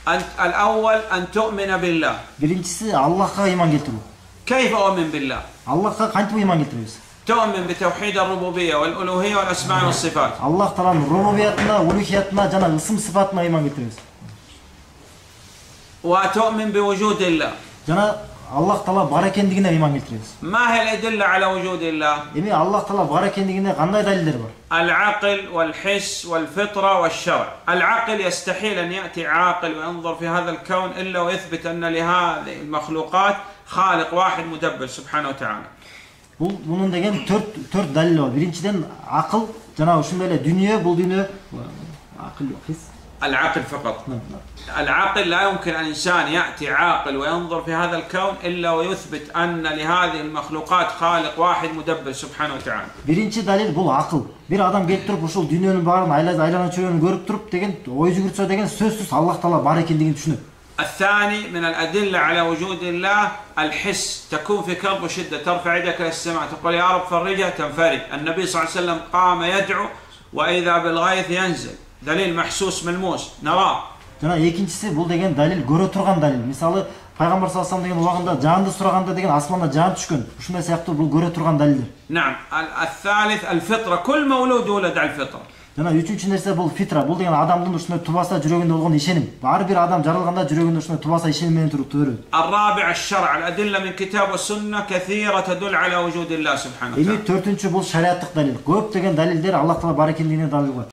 الأول أن تؤمن بالله. Birincisi Allah'a iman keltirүү. كيف أؤمن بالله؟ Allah'a kантип iman keltirебиз? تؤمن بتوحيد الربوبية والألوهية والأسماء والصفات. Allah Taala'nın rububiyatına, uluhiyatına, jana ысым sıfatına iman keltirебиz. وتؤمن بوجود الله. Jana Allah Taala бар экендигине iman keltirебиz. ما هي الأدلة على وجود الله؟ Эми Allah Taala бар экендигине кандай далилдер бар? العقل والحس والفطرة والشرع. العقل يستحيل أن يأتي عاقل وينظر في هذا الكون إلا ويثبت أن لهذه المخلوقات خالق واحد مدبر سبحانه وتعالى. Bunun деген төрт далил бар. Биринчиден акыл, жана ушундай эле дүнүйө, бул дүнүйө акыл, хис. العقل فقط. العقل لا يمكن أن إنسان يأتي عاقل وينظر في هذا الكون إلا ويثبت أن لهذه المخلوقات خالق واحد مدبر سبحانه وتعالى. Birinci dalil bul akıl. Bir adam gelip turup uşul dünyanın barın aylanıp çöğünü görüp turup degen oy жүгүрсө деген сөзсүз Allah Taala бар экендигин түшүнөт. الثاني من الأدلة على وجود الله الحس. تكون في كرب وشدة ترفع يدك للسماء تقول يا رب فرجها تنفرج. النبي صلى الله عليه وسلم قام يدعو وإذا بالغيث ينزل. دليل محسوس ملموس نراه. Жана экинчиси бул деген далил көрө турган далил. Мисалы Пайгамбар саллаллаху алейхи деген убагында жанды сураганда деген асманда жан түшкөн. Ушундай сыяктуу бул көрө турган далилдер. نعم. الثالث الفطرة. كل مولود يولد على الفطرة. Жана үчүнчү нерсе бул фитра. Бул деген адамдын ушундай тубаса жүрөгүндө болгон ишеним. Ар бир адам жаралганда жүрөгүндө ушундай тубаса ишеним менен туруп төрөт. الرابع الشرع. الأدلة من كتاب والسنة كثيرة تدل على وجود الله سبحانه وتعالى. Эми төртүнчү бул шариаттык далил. Көп деген далилдер Аллах Таала бар экендигине далил бар.